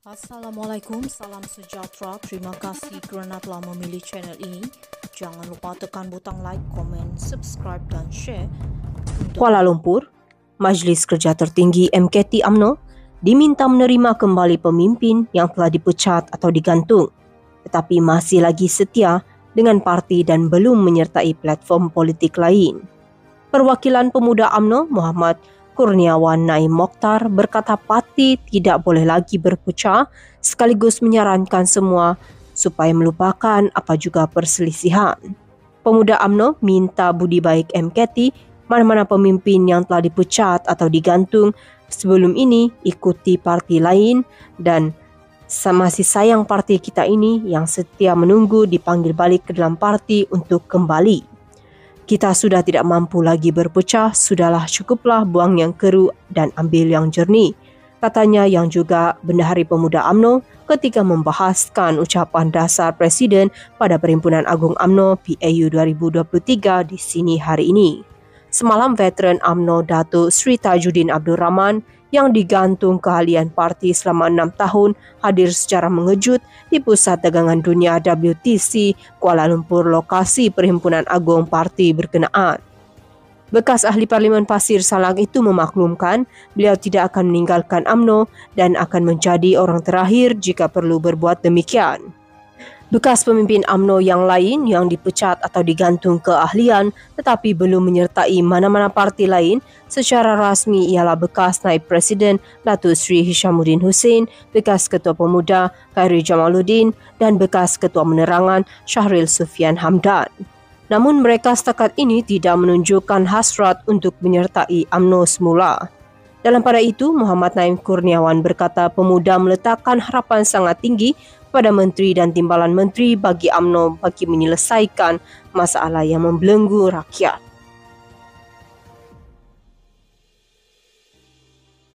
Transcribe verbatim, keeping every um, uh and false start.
Assalamualaikum, salam sejahtera. Terima kasih kerana telah memilih channel ini. Jangan lupa tekan butang like, komen, subscribe dan share. Kuala Lumpur, Majlis Kerja Tertinggi M K T U M N O diminta menerima kembali pemimpin yang telah dipecat atau digantung, tetapi masih lagi setia dengan parti dan belum menyertai platform politik lain. Perwakilan Pemuda U M N O Muhammad Kurniawan Naim Mokhtar berkata parti tidak boleh lagi berpecah, sekaligus menyarankan semua supaya melupakan apa juga perselisihan. Pemuda U M N O minta budi baik M K T mana-mana pemimpin yang telah dipecat atau digantung sebelum ini ikuti parti lain dan masih sayang parti kita ini yang setia menunggu dipanggil balik ke dalam parti untuk kembali. Kita sudah tidak mampu lagi berpecah, sudahlah cukuplah buang yang keruh dan ambil yang jernih, katanya yang juga Bendahari Pemuda U M N O ketika membahaskan ucapan dasar Presiden pada Perhimpunan Agung U M N O P A U dua ribu dua puluh tiga di sini hari ini. Semalam veteran U M N O Datuk Sri Tajuddin Abdul Rahman yang digantung keahlian parti selama enam tahun hadir secara mengejut di Pusat Dagangan Dunia W T C Kuala Lumpur, lokasi Perhimpunan Agung Parti berkenaan. Bekas ahli Parlimen Pasir Salang itu memaklumkan beliau tidak akan meninggalkan U M N O dan akan menjadi orang terakhir jika perlu berbuat demikian. Bekas pemimpin U M N O yang lain yang dipecat atau digantung keahlian tetapi belum menyertai mana-mana parti lain secara rasmi ialah bekas Naib Presiden Datuk Seri Hishamuddin Hussein, bekas Ketua Pemuda Khairi Jamaluddin dan bekas Ketua Penerangan Syahril Sufian Hamdan. Namun mereka setakat ini tidak menunjukkan hasrat untuk menyertai U M N O semula. Dalam pada itu, Muhammad Naim Kurniawan berkata Pemuda meletakkan harapan sangat tinggi pada menteri dan timbalan menteri bagi U M N O bagi menyelesaikan masalah yang membelenggu rakyat.